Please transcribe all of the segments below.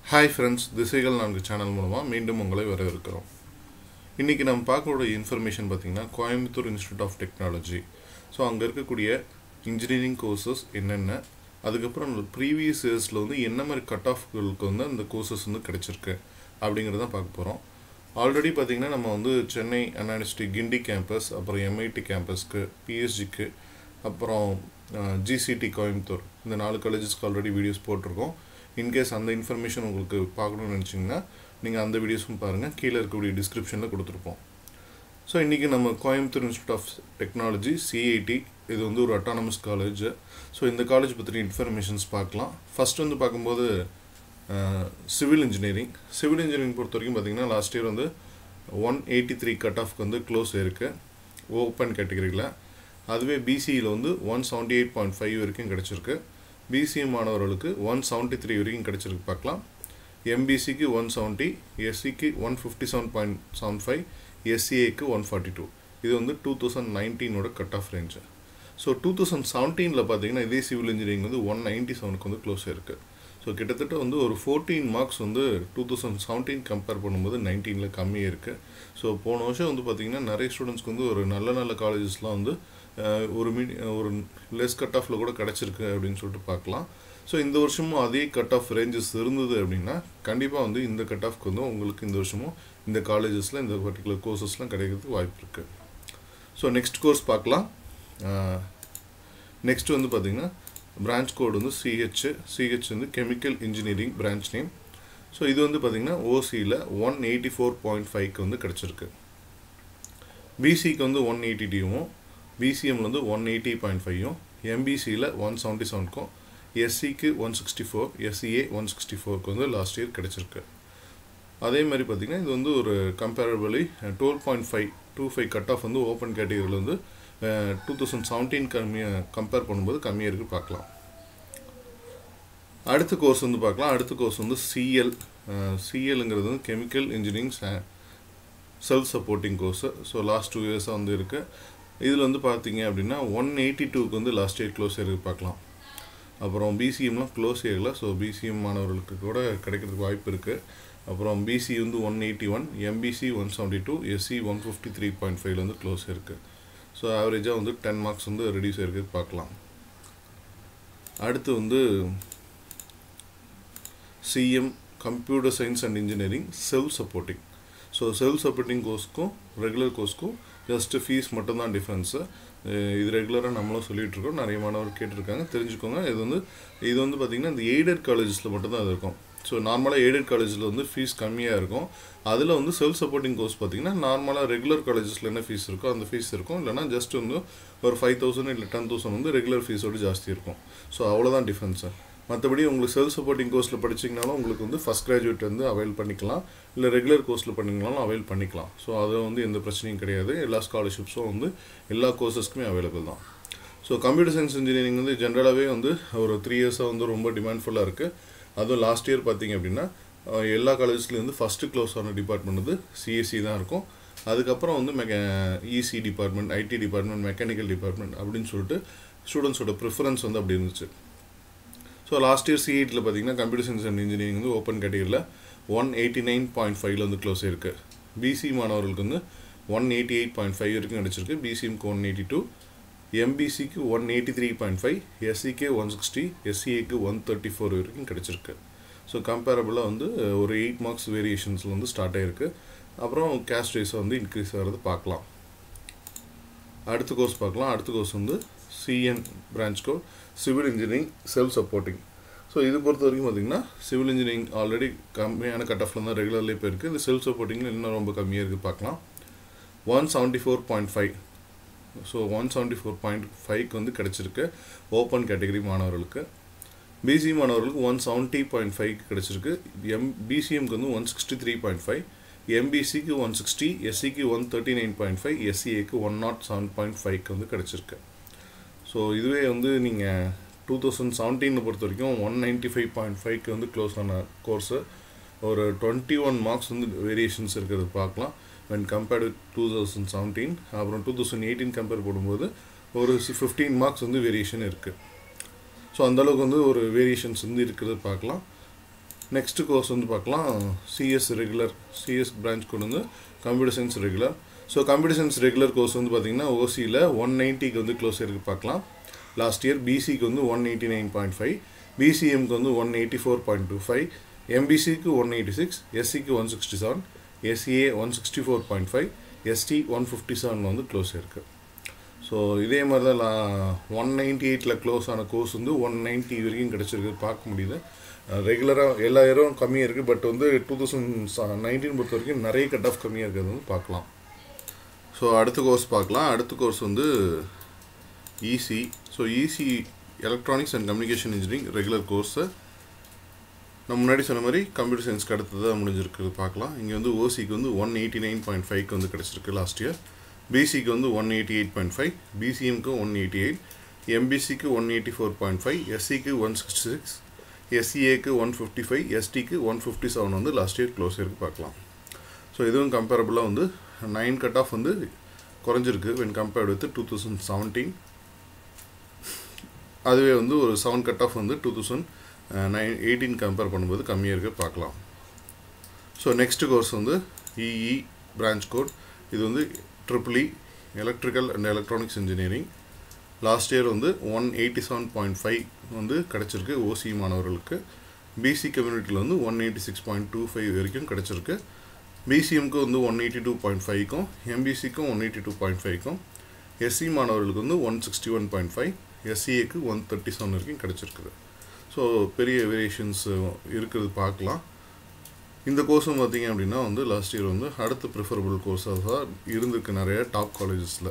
Hi friends, திசைகள் நான்கு channel மூலமா மீண்டும் உங்களை வரவேற்கிறோம். இன்னைக்கு நம்ம பார்க்கக்கூடிய இன்ஃபர்மேஷன் பார்த்தீங்கன்னா Coimbatore institute of technology. So அங்கே இருக்கக்கூடிய இன்ஜினியரிங் கோர்சஸ் என்னென்ன, அதுக்கப்புறம் ப்ரீவியஸ் இயர்ஸில் வந்து என்ன மாதிரி கட் ஆஃப்களுக்கு வந்து அந்த கோர்சஸ் வந்து கிடைச்சிருக்கு அப்படிங்கிறத பார்க்க போகிறோம். ஆல்ரெடி பார்த்தீங்கன்னா நம்ம வந்து சென்னை அண்ணா யூனிவர்சிட்டி கிண்டி கேம்பஸ், அப்புறம் எம்ஐடி கேம்பஸ்க்கு, பிஎஸ்ஜிக்கு, அப்புறம் ஜிசிடி கோயம்புத்தூர், இந்த 4 காலேஜஸ்க்கு ஆல்ரெடி வீடியோஸ் போட்டிருக்கோம். இன்கேஸ் அந்த இன்ஃபர்மேஷன் உங்களுக்கு பார்க்கணும்னு நினச்சிங்கன்னா நீங்கள் அந்த வீடியோஸும் பாருங்கள், கீழே இருக்கக்கூடிய டிஸ்கிரிப்ஷனில் கொடுத்துருப்போம். ஸோ இன்றைக்கி நம்ம Coimbatore institute of technology CIT, இது வந்து ஒரு அட்டானமஸ் காலேஜ். ஸோ இந்த காலேஜ் பற்றின இன்ஃபர்மேஷன்ஸ் பார்க்கலாம். ஃபஸ்ட் வந்து பார்க்கும்போது சிவில் இன்ஜினியரிங் பொறுத்த வரைக்கும் பார்த்திங்கன்னா லாஸ்ட் இயர் வந்து 183 கட் ஆஃப்க்கு வந்து க்ளோஸ் இருக்குது ஓப்பன் கேட்டகரியில். அதுவே பிசியில் வந்து 178.5 வரைக்கும் கிடச்சிருக்கு. பிசிஎம் மாணவர்களுக்கு 173 வரைக்கும் கிடச்சிருக்கு பார்க்கலாம். எம்பிசிக்கு 170, எஸ்சிக்கு 157.75, எஸ்சிஏக்கு 142. இது வந்து 2019 கட் ஆஃப் ரேஞ்சு. ஸோ 2017 பார்த்தீங்கன்னா இதே சிவில் இன்ஜினியரிங் வந்து 197க்கு வந்து க்ளோஸ் இருக்குது. ஸோ கிட்டத்தட்ட வந்து ஒரு 14 மார்க்ஸ் வந்து 2017 கம்பேர் பண்ணும்போது 19ல் கம்மியாக இருக்குது. ஸோ போன வருஷம் வந்து பார்த்திங்கன்னா நிறைய ஸ்டூடெண்ட்ஸ்க்கு வந்து ஒரு நல்ல காலேஜஸ்லாம் வந்து ஒரு லெஸ் கட் ஆஃபில் கூட கிடச்சிருக்கு அப்படின்னு சொல்லிட்டு பார்க்கலாம். ஸோ இந்த வருஷமும் அதே கட் ஆஃப் ரேஞ்சஸ் இருந்தது அப்படின்னா கண்டிப்பாக வந்து இந்த கட் ஆஃப்க்கு வந்து உங்களுக்கு இந்த வருஷமும் இந்த காலேஜஸில் இந்த பர்டிகுலர் கோர்சஸ்லாம் கிடைக்கிறதுக்கு வாய்ப்பு இருக்குது. ஸோ நெக்ஸ்ட் கோர்ஸ் பார்க்கலாம். நெக்ஸ்ட் வந்து பார்த்திங்கன்னா பிரான்ச் கோடு வந்து சிஹெச் வந்து chemical engineering branch name. So இது வந்து பார்த்திங்கன்னா ஓசியில் 184.5க்கு வந்து கிடச்சிருக்கு. பிசிக்கு வந்து 180யும், பிசிஎம்மில் வந்து 180.5யும், எம்பிசியில் 177க்கும், எஸ்சிக்கு 164, எஸ்சிஏ 164க்கு வந்து லாஸ்ட் இயர் கிடச்சிருக்கு. அதே மாதிரி பார்த்திங்கன்னா இது வந்து ஒரு கம்பேரபிளி 12.525 கட் ஆஃப் வந்து ஓப்பன் கேட்டகரியில் வந்து 2017 கம்பேர் பண்ணும்போது கம்மியாக இருக்குது பார்க்கலாம். அடுத்த கோர்ஸ் வந்து பார்க்கலாம். அடுத்த கோர்ஸ் வந்து சிஎல்ங்கிறது வந்து chemical engineering self supporting course. So last 2 இயர்ஸாக வந்து இருக்குது. இதில் வந்து பார்த்தீங்க அப்படின்னா 182க்கு வந்து லாஸ்ட் இயர் க்ளோஸ் இயருக்கு பார்க்கலாம். அப்புறம் பிசிஎம்லாம் க்ளோஸ் இயரில், ஸோ பிசிஎம் மாணவர்களுக்கு கூட கிடைக்கிறதுக்கு வாய்ப்பு இருக்குது. அப்புறம் பிசி வந்து 181, எம்பிசி 172, எஸ்சி 153.5 வந்து க்ளோஸ் இருக்குது. ஸோ ஆவரேஜாக வந்து 10 மார்க்ஸ் வந்து ரெடியூஸ் ஆகிருக்கு பார்க்கலாம். அடுத்து வந்து CM computer science and engineering self supporting. So self supporting கோர்ஸ்க்கும் ரெகுலர் கோர்ஸ்க்கும் ஜஸ்ட்டு ஃபீஸ் மட்டும்தான் டிஃப்ரென்ஸு. இது ரெகுலராக நம்மளும் சொல்லிகிட்ருக்கோம், நிறைய மாணவர் கேட்டிருக்காங்க, தெரிஞ்சுக்கோங்க. இது வந்து பார்த்திங்கன்னா இந்த எய்டட் காலேஜஸில் மட்டும்தான் அது இருக்கும். ஸோ நார்மலாக எய்டட் காலேஜில் வந்து ஃபீஸ் கம்மியாக இருக்கும். அதில் வந்து செல்ஃப் சப்போர்ட்டிங் கோர்ஸ் பார்த்திங்கன்னா நார்மலாக ரெகுலர் காலேஜஸில் என்ன ஃபீஸ் இருக்கோ அந்த ஃபீஸ் இருக்கும். இல்லைனா ஜஸ்ட் வந்து ஒரு 5,000 இல்லை 10,000 வந்து ரெகுலர் ஃபீஸோடு ஜாஸ்தி இருக்கும். ஸோ அவ்வளோதான் டிஃப்ரென்ஸு. மற்றபடி உங்களுக்கு செல்ஃப் சப்போர்ட்டிங் கோர்ஸில் படிச்சிங்கனாலும் உங்களுக்கு வந்து ஃபஸ்ட் கிராஜுவேட் வந்து அவைல் பண்ணிக்கலாம், இல்லை ரெகுலர் கோர்ஸில் பண்ணிங்கனாலும் அவைல் பண்ணிக்கலாம். ஸோ அது வந்து எந்த பிரச்சனையும் கிடையாது. எல்லா ஸ்காலர்ஷிப்ஸும் வந்து எல்லா கோர்சஸ்க்குமே அவைலபிள் தான். ஸோ கம்ப்யூட்டர் சயின்ஸ் இன்ஜினியரிங் வந்து ஜென்ரலாகவே வந்து ஒரு 3 இயர்ஸாக வந்து ரொம்ப டிமாண்ட்ஃபுல்லாக இருக்குது. அதுவும் லாஸ்ட் இயர் பார்த்திங்க அப்படின்னா எல்லா காலேஜஸ்லேயும் வந்து ஃபஸ்ட்டு க்ளோஸ் ஆன டிபார்ட்மெண்ட் வந்து சிஎஸ்சி தான் இருக்கும். அதுக்கப்புறம் வந்து EC department, IT department, mechanical department அப்படின்னு சொல்லிட்டு ஸ்டூடெண்ட்ஸோட ப்ரிஃபரன்ஸ் வந்து அப்படி இருந்துச்சு. ஸோ லாஸ்ட் இயர் சிஐடியில் பார்த்திங்கன்னா கம்ப்யூட்டர் சயின்ஸ் அண்ட் இன்ஜினியரிங் வந்து ஓப்பன் கேட்டகரியில் 189.5 வந்து க்ளோஸ் ஆயிருக்கு. பிசி மாணவர்களுக்கு வந்து 188.5 வரைக்கும் கிடச்சிருக்கு. பிசிஎம்க்கு 182, எம்பிசிக்கு 183.5, எஸ்சிக்கு 160, எஸ்சிஏக்கு 134 வரைக்கும் கிடச்சிருக்கு. ஸோ கம்பேரபிளாக வந்து ஒரு 8 மார்க்ஸ் வேரியேஷன்ஸில் வந்து ஸ்டார்ட் ஆகிருக்கு. அப்புறம் கேஸ்ட் வைஸாக வந்து இன்க்ரீஸ் ஆகிறது பார்க்கலாம். அடுத்த கோர்ஸ் பார்க்கலாம். அடுத்த கோர்ஸ் வந்து CN branch code civil engineering self supporting. So இது பொறுத்த வரைக்கும் பார்த்திங்கன்னா சிவில் இன்ஜினியரிங் ஆல்ரெடி கம்மியான கட் ஆஃபில் தான் ரெகுலர்லேயே போயிருக்கு. இது செல்ஃப் சப்போர்ட்டிங்கில் இன்னும் ரொம்ப கம்மியாக இருக்குது பார்க்கலாம். 174.5, ஸோ 174.5க்கு வந்து கிடச்சிருக்கு ஓப்பன் கேட்டகரி மாணவர்களுக்கு. பிசி மாணவர்களுக்கு 170.5க்கு கிடச்சிருக்கு. பிசிஎம்க்கு வந்து 163.5, எம்பிசிக்கு 160, எஸ்சிக்கு 139.5, எஸ்சிஏக்கு 107.5க்கு வந்து கிடச்சிருக்கு. ஸோ இதுவே வந்து நீங்கள் 2017 பொறுத்த வரைக்கும் 195.5க்கு வந்து க்ளோஸ் ஆன கோர்ஸு ஒரு 21 மார்க்ஸ் வந்து வேரியேஷன்ஸ் இருக்கிறது பார்க்கலாம் when compared with 2017. அப்புறம் 2018 கம்பேர் பண்ணும்போது ஒரு 15 மார்க்ஸ் வந்து வேரியேஷன் இருக்குது. ஸோ அந்தளவுக்கு வந்து ஒரு வேரியேஷன்ஸ் வந்து இருக்கிறது பார்க்கலாம். நெக்ஸ்ட் கோர்ஸ் வந்து பார்க்கலாம் CS regular. CS branch code வந்து computer science regular. So computer science regular course வந்து பார்த்திங்கன்னா ஓசியில் 190க்கு வந்து க்ளோஸ் இருக்குது பார்க்கலாம். லாஸ்ட் இயர் பிசிக்கு வந்து 189.5, பிசிஎம்க்கு வந்து 184.25, எம்பிசிக்கு 186, எஸ்சிக்கு 167, எஸ்சிஏ 164.5, எஸ்டி 157 வந்து க்ளோஸ் இருக்குது. ஸோ இதே மாதிரி தான் 198ல் க்ளோஸ் ஆன கோர்ஸ் வந்து 190 வரைக்கும் கிடச்சிருக்கு பார்க்க முடியுது. ரெகுலராக எல்லா இயரும் கம்மியாக இருக்குது. பட் வந்து 2019 பொறுத்த வரைக்கும் நிறைய கட் ஆஃப் கம்மியாக இருக்கிறது வந்து பார்க்கலாம். ஸோ அடுத்த கோர்ஸ் பார்க்கலாம். அடுத்த கோர்ஸ் வந்து EC. So EC electronics and communication engineering regular கோர்ஸை நம்ம முன்னாடி சொன்ன மாதிரி கம்ப்யூட்டர் சயின்ஸ்க்கு அடுத்ததாக முடிஞ்சிருக்கு பார்க்கலாம். இங்கே வந்து ஓசிக்கு வந்து 189.5க்கு வந்து கிடச்சிருக்கு லாஸ்ட் இயர். பிசிக்கு வந்து 188.5, பிசிஎம்க்கு 188, எம்பிசிக்கு 184.5, எஸ்சிக்கு 166, எஸ்சிஏக்கு 155, எஸ்டிக்கு 157 வந்து லாஸ்ட் இயர் க்ளோஸ் இருக்கு பார்க்கலாம். ஸோ இதுவும் கம்பேரபிளாக வந்து 9 கட் ஆஃப் வந்து குறைஞ்சிருக்கு when compared with 2017. அதுவே வந்து ஒரு 7 கட் ஆஃப் வந்து 2018 கம்பேர் பண்ணும்போது கம்மியாக இருக்குது பார்க்கலாம். ஸோ நெக்ஸ்ட் கோர்ஸ் வந்து இஇ பிரான்ச் கோட். இது வந்து triple electrical and electronics engineering. Last year வந்து 187.5 வந்து கிடச்சிருக்கு ஓசி மாணவர்களுக்கு. பிசி கம்யூனிட்டியில் வந்து 186.25 வரைக்கும் கிடச்சிருக்கு. பிசிஎம்க்கு வந்து 182.5க்கும், எம்பிசிக்கும் 182.5க்கும், எஸ்சி மாணவர்களுக்கு வந்து 161.5, எஸ்சிஏக்கு 137 வரைக்கும் கிடச்சிருக்குது. ஸோ பெரிய வேரியேஷன்ஸ் இருக்கிறது பார்க்கலாம். இந்த கோர்ஸும் பார்த்திங்க அப்படின்னா வந்து லாஸ்ட் இயர் வந்து அடுத்த ப்ரிஃபரபிள் கோர்ஸாக தான் இருந்திருக்கு நிறைய டாப் காலேஜஸில்.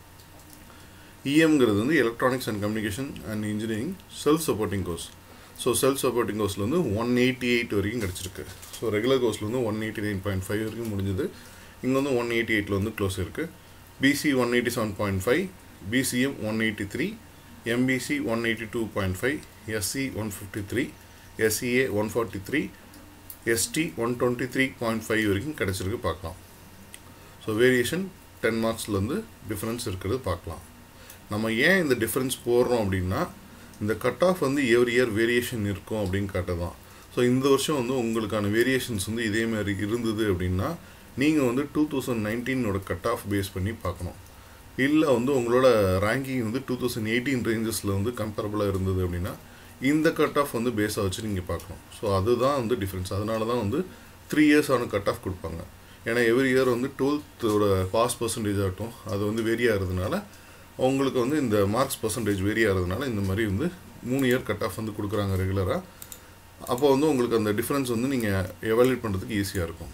இஎம்ங்கிறது வந்து electronics and communication and engineering self supporting course. So self supporting கோர்ஸில் வந்து 188 வரைக்கும் கிடச்சிருக்கு. ஸோ ரெகுலர் கோர்ஸில் வந்து 189.5 வரைக்கும் முடிஞ்சது. இங்கே வந்து 188ல் வந்து க்ளோஸ் இருக்குது. BC 187.5, BCM 183, MBC 182.5, SC 153, SCA 143, ST 123.5 வரைக்கும் கிடச்சிருக்கு பார்க்கலாம். ஸோ வேரியேஷன் 10 மார்க்ஸ்லேருந்து டிஃப்ரென்ஸ் இருக்கிறது பார்க்கலாம். நம்ம ஏன் இந்த டிஃப்ரென்ஸ் போடுறோம் அப்படின்னா இந்த கட் ஆஃப் வந்து எவ்ரி இயர் வேரியேஷன் இருக்கும் அப்படின்னு காட்டுதான். ஸோ இந்த வருஷம் வந்து உங்களுக்கான வேரியேஷன்ஸ் வந்து இதேமாதிரி இருந்தது அப்படின்னா நீங்கள் வந்து 2019 கட் ஆஃப் பேஸ் பண்ணி பார்க்கணும். இல்லை வந்து உங்களோட ரேங்கிங் வந்து 2018 ரேஞ்சஸில் வந்து கம்பேரபிளாக இருந்தது அப்படின்னா இந்த கட் ஆஃப் வந்து பேஸாக வச்சு நீங்கள் பார்க்கணும். ஸோ அதுதான் வந்து டிஃப்ரென்ஸ். அதனால தான் வந்து 3 இயர்ஸான கட் ஆஃப் கொடுப்பாங்க. ஏன்னா எவ்ரி இயர் வந்து 12th பாஸ் பர்சன்டேஜ் ஆகட்டும் அது வந்து வேரி ஆகிறதுனால உங்களுக்கு வந்து இந்த மார்க்ஸ் பர்சன்டேஜ் வேரி ஆகிறதுனால இந்த மாதிரி வந்து 3 இயர் கட் ஆஃப் வந்து கொடுக்குறாங்க ரெகுலராக. அப்போ வந்து உங்களுக்கு அந்த டிஃப்ரென்ஸ் வந்து நீங்கள் எவாலுவேட் பண்ணுறதுக்கு ஈஸியாக இருக்கும்.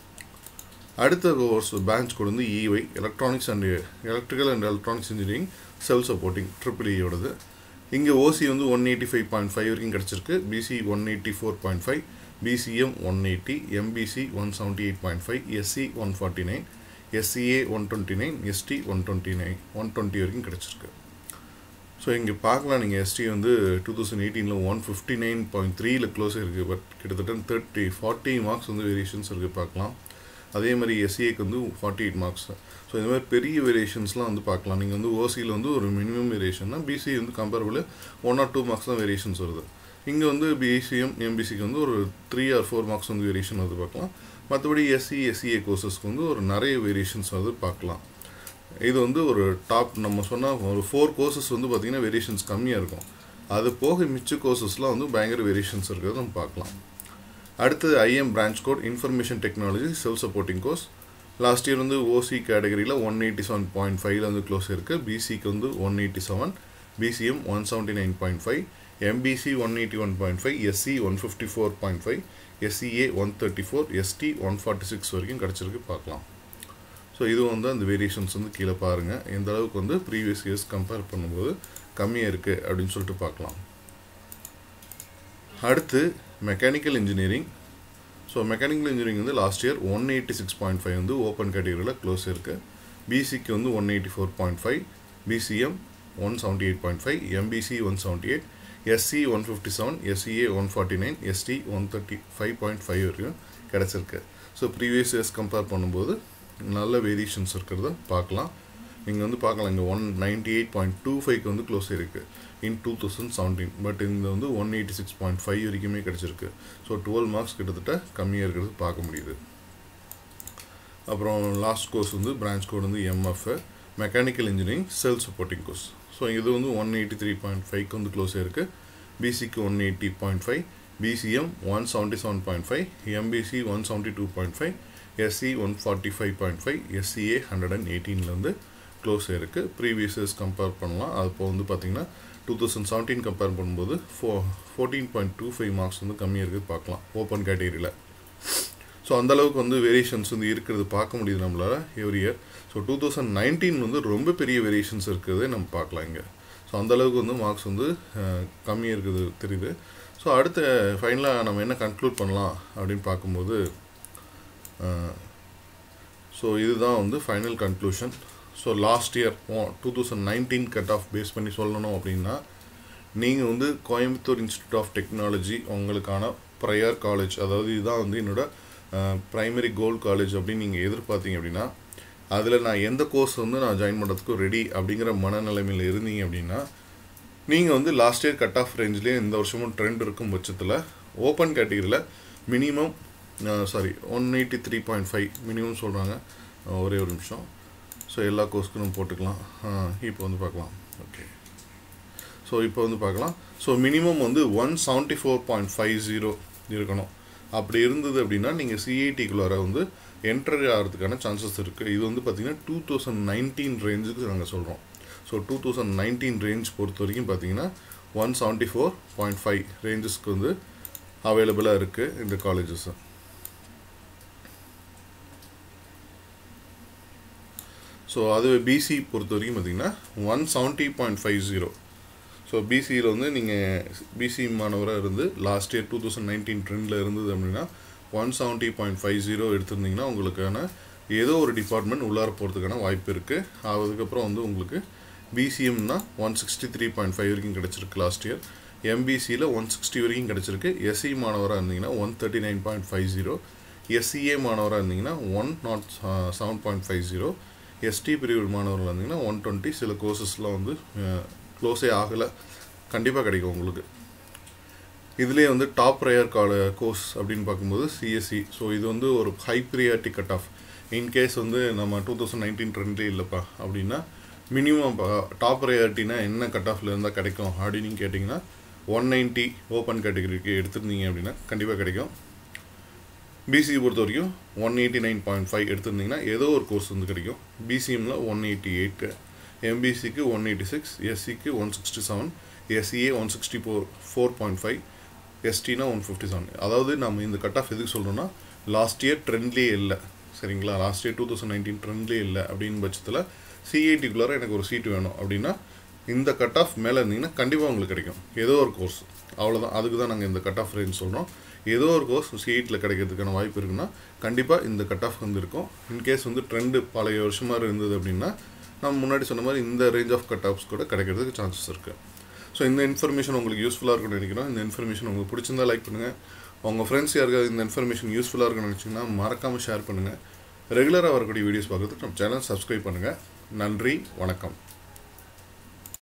அடுத்த கோர்ஸ் பிரான்ச் கோட் வந்து EY electronics and electrical and electronics engineering self supporting triple இயோடது. இங்கே ஓசி வந்து 185.5 வரைக்கும் கிடச்சிருக்கு. BC 184.5, BCM 180, MBC 178.5, SC 149, SCA 129, ST 120 வரைக்கும் கிடச்சிருக்கு. ஸோ இங்கே பார்க்கலாம் நீங்கள் எஸ்டி வந்து 2018 159.3ல் க்ளோஸ் இருக்குது. பட் கிட்டத்தட்ட 40 மார்க்ஸ் வந்து வேரியேஷன்ஸ் இருக்குது பார்க்கலாம். அதே மாதிரி எஸ்சிஏக்கு வந்து 48 மார்க்ஸ். ஸோ இந்த மாதிரி பெரிய வேரியேஷன்ஸ்லாம் வந்து பார்க்கலாம். நீங்கள் வந்து ஓசியில் வந்து ஒரு மினிமம் வேரியேஷன்னா பிசி வந்து கம்பேரபிள் 1 or 2 மார்க்ஸ் தான் வேரியேஷன்ஸ் வருது. இங்கே வந்து பிசிஎம் எம்பிசிக்கு வந்து ஒரு 3 or 4 மார்க்ஸ் வந்து வேரியேஷன் வந்து பார்க்கலாம். மற்றபடி எஸ்சி எஸ்சிஏ கோர்சஸ்க்கு வந்து ஒரு நிறைய வேரியேஷன்ஸ் வந்து பார்க்கலாம். இது வந்து ஒரு டாப் நம்ம சொன்னால் ஒரு 4 கோர்சஸ் வந்து பார்த்திங்கன்னா வேரியேஷன்ஸ் கம்மியாக இருக்கும். அது போக மிச்ச கோர்சஸ்லாம் வந்து பயங்கர வேரியேஷன்ஸ் இருக்கிறது நம்ம பார்க்கலாம். அடுத்தது IM branch code information technology self supporting course. Last year வந்து ஓசி கேட்டகரியில் 187.5ல் வந்து க்ளோஸ் இருக்குது. பிசிக்கு வந்து 187, BCM 179.5, MBC 181.5, SC 154.5, SCA 134, ST 146 வரைக்கும் கிடச்சிருக்கு பார்க்கலாம். ஸோ இது வந்து அந்த வேரியேஷன்ஸ் வந்து கீழே பாருங்கள் எந்த அளவுக்கு வந்து ப்ரீவியஸ் இயர்ஸ் கம்பேர் பண்ணும்போது கம்மியாக இருக்குது அப்படின்னு சொல்லிட்டு பார்க்கலாம். அடுத்து mechanical engineering. So mechanical engineering வந்து லாஸ்ட் இயர் 186.5 வந்து ஓப்பன் கேட்டகரியில் க்ளோஸ் இருக்குது. பிசிக்கு வந்து 184.5, BCM 178.5, MBC 178, SC 157, SCA 149, ST 135.5 வரைக்கும் கிடச்சிருக்கு. ஸோ ப்ரீவியஸ் இயர்ஸ் கம்பேர் பண்ணும்போது நல்ல வேரியேஷன்ஸ் இருக்கிறத பார்க்கலாம். நீங்கள் வந்து பார்க்கலாம் இங்கே 198.25க்கு வந்து க்ளோஸ் இருக்குது. இன் 2017. பட் இந்த வந்து 186.5 வரைக்குமே கிடச்சிருக்கு. ஸோ 12 மார்க்ஸ் கிட்டத்தட்ட கம்மியாக இருக்கிறது பார்க்க முடியுது. அப்புறம் லாஸ்ட் கோர்ஸ் வந்து பிரான்ச் கோட் வந்து MF mechanical engineering self supporting course. So இது வந்து 183.5க்கு வந்து க்ளோஸ் ஆயிருக்கு. பிசிக்கு 180.5, பிசிஎம் 177.5, எம்பிசி 172.5, எஸ்சி 145.5, எஸ்சிஏ 118ல வந்து க்ளோஸ் ஆயிருக்கு. ப்ரீவியஸ் இயர்ஸ் கம்பேர் பண்ணலாம். அப்போ வந்து பார்த்திங்கன்னா 2017 கம்பேர் பண்ணும்போது 14.25 மார்க்ஸ் வந்து கம்மியாக இருக்குது பார்க்கலாம் ஓப்பன் கேட்டகரியில். ஸோ அந்தளவுக்கு வந்து வேரியேஷன்ஸ் வந்து இருக்கிறது பார்க்க முடியுது நம்மளால் எவ்ரி இயர். ஸோ 2019 வந்து ரொம்ப பெரிய வேரியேஷன்ஸ் இருக்கிறதே நம்ம பார்க்கலாம் இங்கே. ஸோ அந்தளவுக்கு வந்து மார்க்ஸ் வந்து கம்மியாக இருக்குது தெரியுது. ஸோ அடுத்த ஃபைனலாக நம்ம என்ன கன்க்ளூட் பண்ணலாம் அப்படின்னு பார்க்கும்போது ஸோ இதுதான் வந்து final conclusion. So last year 2019 cut off base பண்ணி சொல்லணும் அப்படின்னா நீங்கள் வந்து கோயம்புத்தூர் இன்ஸ்டியூட் ஆஃப் டெக்னாலஜி உங்களுக்கான ப்ரையர் காலேஜ், அதாவது இதுதான் வந்து என்னோடய ப்ரைமரி கோல்டு காலேஜ் அப்படின்னு நீங்கள் எதிர்பார்த்தீங்க அப்படின்னா அதில் நான் எந்த கோர்ஸ் வந்து நான் ஜாயின் பண்ணுறதுக்கும் ரெடி அப்படிங்கிற மனநிலைமையில் இருந்தீங்க அப்படின்னா நீங்கள் வந்து லாஸ்ட் இயர் கட் ஆஃப் ரேஞ்சிலே இந்த வருஷமும் ட்ரெண்ட் இருக்கும் பட்சத்தில் ஓப்பன் கேட்டகரியில் மினிமம் 183.5 மினிமம் சொல்கிறாங்க. ஒரே ஒரு நிமிஷம். ஸோ எல்லா கோர்ஸ்க்கும் நம்ம போட்டுக்கலாம். இப்போ வந்து பார்க்கலாம். ஓகே, ஸோ இப்போ வந்து பார்க்கலாம். ஸோ மினிமம் வந்து 174.50 இருக்கணும். அப்படி இருந்தது அப்படின்னா நீங்கள் சிஐடிக்குள்ளார வந்து என்ட்ரி ஆகிறதுக்கான சான்சஸ் இருக்குது. இது வந்து பார்த்திங்கன்னா 2019 ரேஞ்சுக்கு நாங்கள் சொல்கிறோம். ஸோ 2019 ரேஞ்ச் பொறுத்த வரைக்கும் பார்த்திங்கன்னா 174.5 ரேஞ்சஸ்க்கு வந்து அவைலபிளாக இருக்குது இந்த காலேஜஸ். ஸோ அதுவே பிசி பொறுத்த வரைக்கும் பார்த்திங்கன்னா 170.50. ஸோ பிசியில் வந்து நீங்கள் பிசி மாணவராக இருந்து லாஸ்ட் இயர் 2019 ட்ரெண்டில் இருந்தது அப்படின்னா 170.50 எடுத்திருந்தீங்கன்னா உங்களுக்கான ஏதோ ஒரு டிபார்ட்மெண்ட் உள்ளார போகிறதுக்கான வாய்ப்பு இருக்குது. அதுக்கப்புறம் வந்து உங்களுக்கு பிசிஎம்னா 163.5 வரைக்கும் கிடச்சிருக்கு லாஸ்ட் இயர். எம்பிசியில் 160 வரைக்கும் கிடச்சிருக்கு. எஸ்சி மாணவராக இருந்தீங்கன்னா 139.50, எஸ்சிஏ மாணவராக இருந்தீங்கன்னா 107.50, எஸ்டி பிரிவு மாணவர்கள் இருந்தீங்கன்னா 120. சில கோர்சஸ்லாம் வந்து க்ளோஸே ஆகலை, கண்டிப்பாக கிடைக்கும் உங்களுக்கு. இதுலேயே வந்து டாப் ப்ரையர் கோர்ஸ் அப்படின்னு பார்க்கும்போது சிஎஸ்சி. ஸோ இது வந்து ஒரு high priority cut off. In case வந்து நம்ம 2019 ட்ரெண்ட்லேயே இல்லைப்பா அப்படின்னா மினிமம் டாப் ப்ரையாரிட்டினா என்ன கட் ஆஃபில் இருந்தால் கிடைக்கும் அப்படின்னு கேட்டிங்கன்னா 190 ஓப்பன் கேட்டகரிக்கு எடுத்திருந்தீங்க அப்படின்னா கண்டிப்பாக கிடைக்கும். பிசி பொறுத்த வரைக்கும் 189.5 எடுத்திருந்தீங்கன்னா ஏதோ ஒரு கோர்ஸ் வந்து கிடைக்கும். பிசிஎம்மில் 188, எம்பிசிக்கு 186, எஸ்சிக்கு 167, எஸ்சிஏ 164.5, எஸ்டினா 157. அதாவது நம்ம இந்த கட் ஆஃப் எதுக்கு சொல்கிறோன்னா லாஸ்ட் இயர் ட்ரெண்ட்லேயே இல்லை, சரிங்களா? லாஸ்ட் இயர் 2019 ட்ரெண்ட்லேயே இல்லை அப்படின்னு பட்சத்தில் சிஐடிக்குள்ளார எனக்கு ஒரு சீட்டு வேணும் அப்படின்னா இந்த கட் ஆஃப் மேலே இருந்தீங்கன்னா கண்டிப்பாக உங்களுக்கு கிடைக்கும் ஏதோ ஒரு கோர்ஸ். அவ்வளோதான், அதுக்கு தான் நாங்கள் இந்த கட் ஆஃப் ரேஞ்ச் சொல்கிறோம். ஏதோ ஒரு கோர்ஸ் சிஐடியில் கிடைக்கிறதுக்கான வாய்ப்பு இருக்குன்னா கண்டிப்பாக இந்த கட் ஆஃப் வந்து இருக்கும். இன்கேஸ் வந்து ட்ரெண்டு பழைய வருஷமாக இருந்தது அப்படின்னா நம்ம முன்னாடி சொன்ன மாதிரி இந்த ரேஞ்ச் ஆஃப் கட் ஆஃப்ஸ் கூட கிடைக்கிறதுக்கு சான்சஸ் இருக்குது. ஸோ இந்த இன்ஃபர்மேஷன் உங்களுக்கு யூஸ்ஃபுல்லாக இருக்குன்னு நினைக்கிறோம். இந்த இன்ஃபர்மேஷன் உங்களுக்கு பிடிச்சிருந்தா லைக் பண்ணுங்கள். உங்கள் ஃப்ரெண்ட்ஸ் யாருக்காவது இந்த இன்ஃபர்மேஷன் யூஸ்ஃபுல்லாக இருக்குன்னு நினச்சிங்கன்னா மறக்காமல் ஷேர் பண்ணுங்கள். ரெகுலராக வரக்கூடிய வீடியோஸ் பார்க்குறதுக்கு நம்ம சேனல் சப்ஸ்கிரைப் பண்ணுங்கள். நன்றி, வணக்கம்.